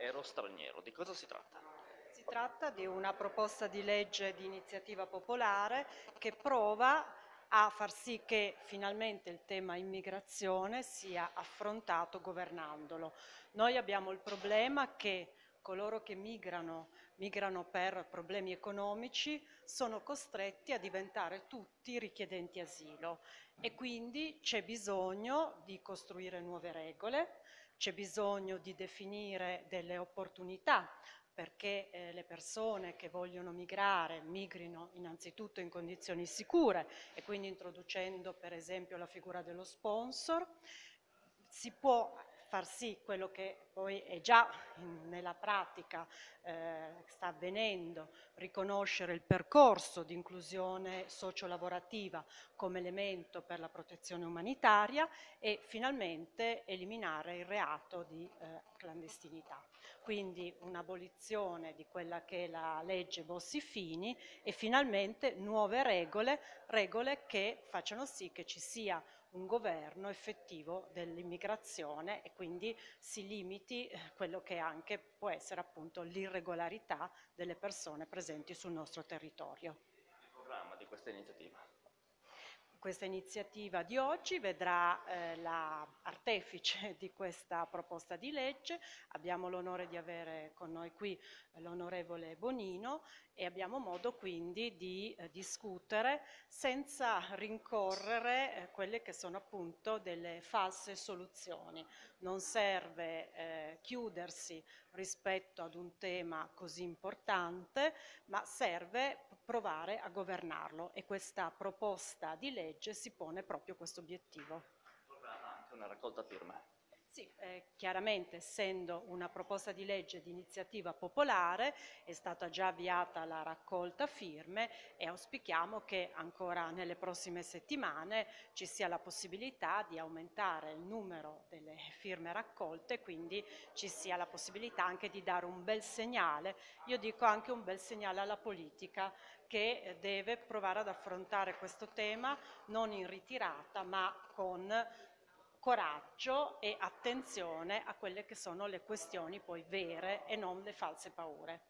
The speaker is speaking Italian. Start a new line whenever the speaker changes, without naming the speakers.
nero straniero. Di cosa si tratta?
Si tratta di una proposta di legge di iniziativa popolare che prova a far sì che finalmente il tema immigrazione sia affrontato governandolo. Noi abbiamo il problema che coloro che migrano per problemi economici sono costretti a diventare tutti richiedenti asilo e quindi c'è bisogno di costruire nuove regole, c'è bisogno di definire delle opportunità perché le persone che vogliono migrare migrino innanzitutto in condizioni sicure e quindi introducendo per esempio la figura dello sponsor. Si può far sì quello che poi è già nella pratica sta avvenendo, riconoscere il percorso di inclusione sociolavorativa come elemento per la protezione umanitaria e finalmente eliminare il reato di clandestinità. Quindi un'abolizione di quella che è la legge Bossi-Fini e finalmente nuove regole che facciano sì che ci sia un governo effettivo dell'immigrazione e quindi si limiti quello che anche può essere appunto l'irregolarità delle persone presenti sul nostro territorio.
Il programma di questa iniziativa.
Questa iniziativa di oggi vedrà la artefice di questa proposta di legge. Abbiamo l'onore di avere con noi qui l'onorevole Bonino e abbiamo modo quindi di discutere senza rincorrere quelle che sono appunto delle false soluzioni. Non serve chiudersi rispetto ad un tema così importante, ma serve provare a governarlo e questa proposta di legge si pone proprio questo obiettivo.
Programma anche una raccolta firme.
Sì, chiaramente essendo una proposta di legge di iniziativa popolare è stata già avviata la raccolta firme e auspichiamo che ancora nelle prossime settimane ci sia la possibilità di aumentare il numero delle firme raccolte, quindi ci sia la possibilità anche di dare un bel segnale, io dico anche un bel segnale alla politica che deve provare ad affrontare questo tema non in ritirata ma con coraggio e attenzione a quelle che sono le questioni poi vere e non le false paure.